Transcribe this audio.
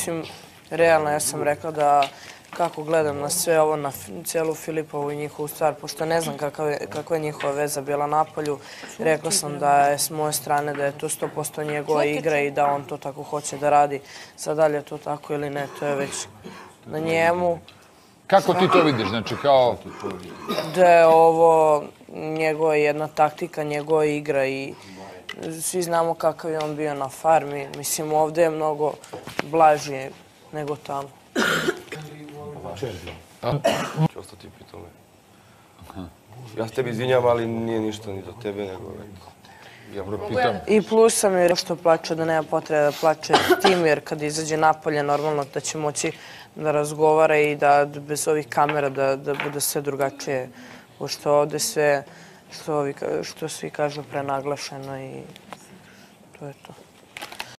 Mislim, realno ja sam rekla da kako gledam na sve ovo, na celu Filipovu i njihovu stvar, pošto ne znam kakva je njihova veza bila napolju, rekla sam da je s moje strane da je to 100% njegova igra i da on to tako hoće da radi. Sad da li je to tako ili ne, to je već na njemu. Kako ti to vidiš? Znači kao... Da je ovo njegova jedna taktika, njegova igra i svi znamo kakav je on bio na farmi. Mislim, ovdje je mnogo blaži nego tamo. Ću ostati pri tome. Ja se tebi izvinjam, ali nije ništa ni do tebe, nego... Ja propitam. I plus sam je što plače, da nema potrebe da plače tim, jer kad izađe napolje, normalno da će moći da razgovara i da bez ovih kamera da bude sve drugačije. Pošto ovdje sve, što svi kažu, prenaglašeno i to je to.